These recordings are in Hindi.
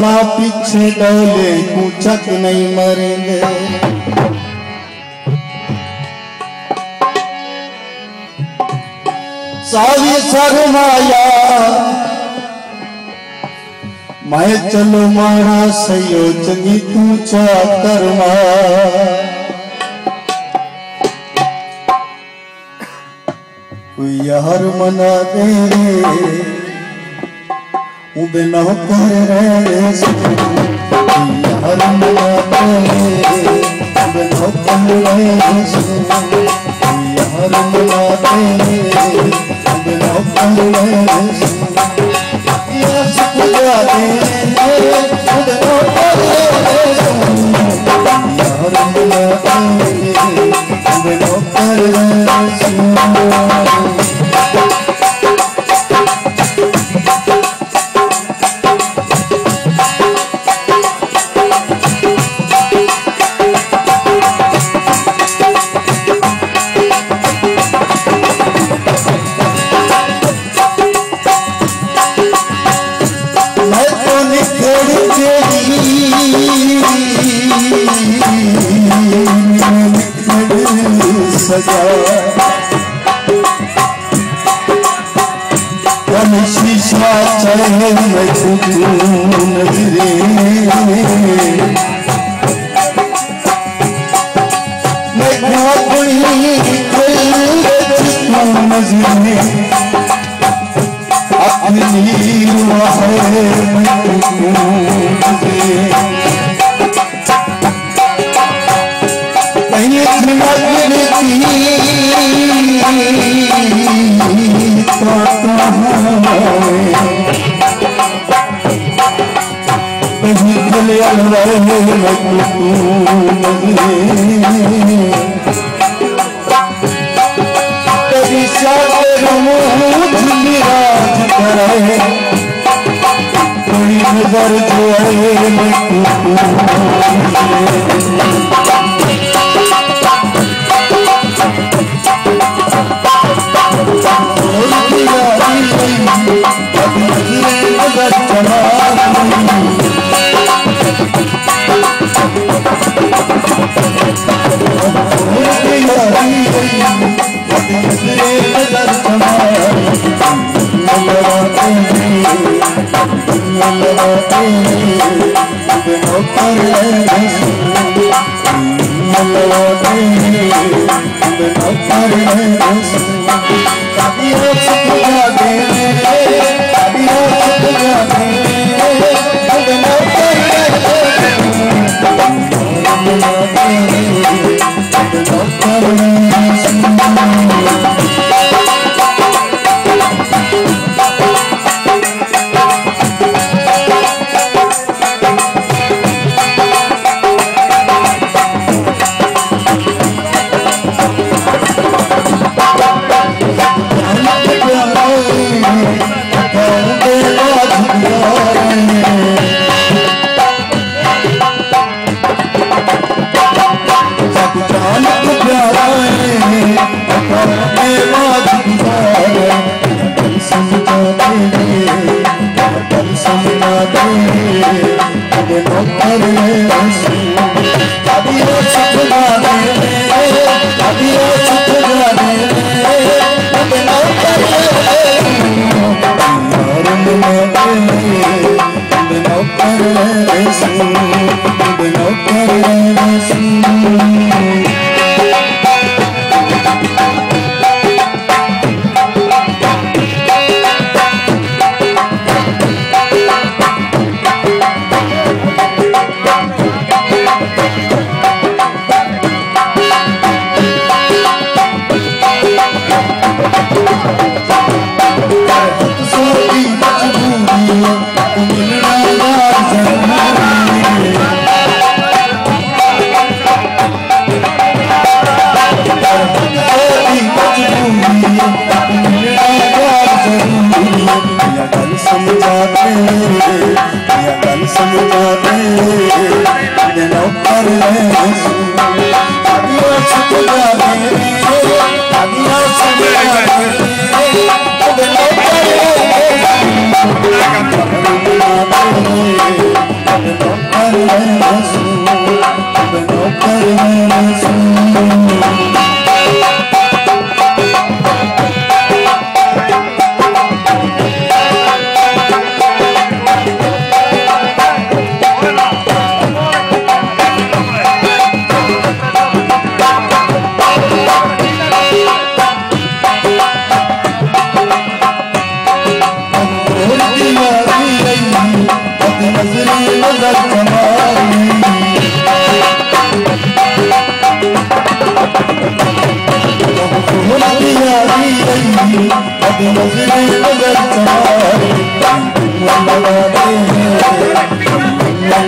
ना पीछे डोले कूचक नहीं मरेंगे। सारी शर्माया मैं चलो मारा सयो चंगी तू चाकरमा। कोई यार मना दे उबे न कर रहे कोई यार मना दे उबे न कर रहे कोई यार मना दे उबे न कर रहे यार सुजा दे उबे न कर रहे यार मना दे उबे न कर रहे। शीशा चढ़े मैं नजरे मैं अपनी नजरे अपनी कोई नजर जो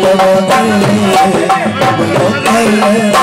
जवानी अब लो